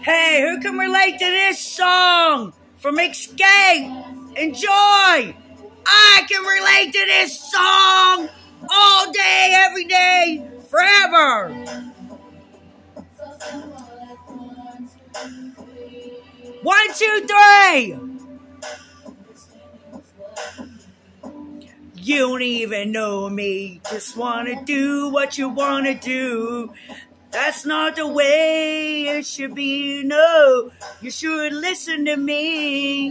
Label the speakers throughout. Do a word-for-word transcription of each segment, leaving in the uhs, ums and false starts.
Speaker 1: Hey, who can relate to this song from Escape? Enjoy! I can relate to this song all day, every day, forever. One, two, three. You don't even know me, just wanna do what you wanna do. That's not the way it should be, no. You should listen to me.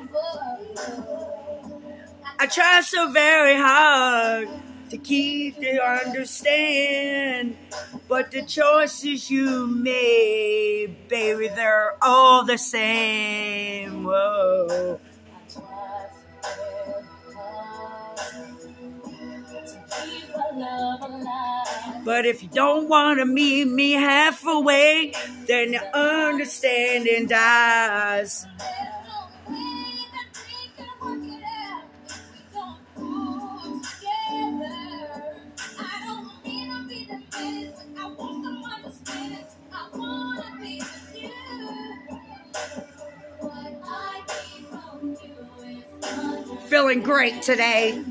Speaker 1: I try so very hard to keep to understand, but the choices you made, baby, they're all the same. Whoa. But if you don't want to meet me halfway, then your understanding dies. Feeling great today.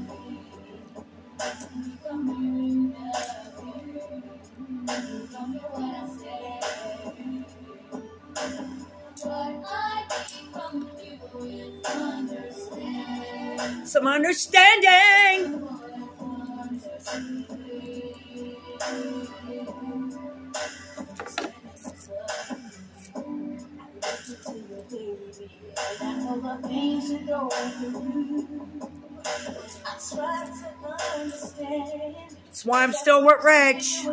Speaker 1: Some understanding. That's why I'm still with Rich.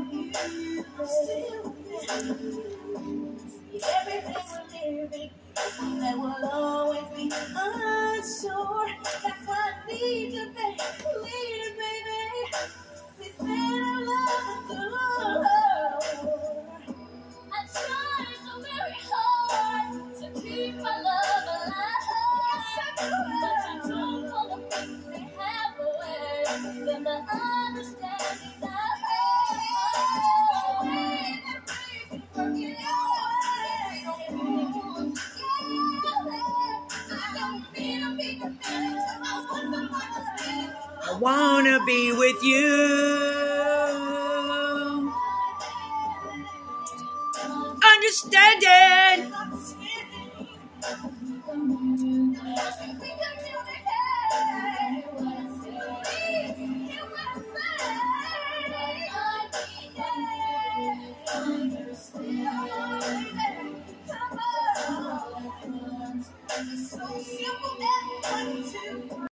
Speaker 2: That will always be unsure. That's why I need you, baby. Please, baby. Please send a love to I try so very hard to keep my love alive. But you don't want to meet me halfway. Then the understanding that
Speaker 1: I wanna be with you. Understanding.
Speaker 2: So simple and fun too.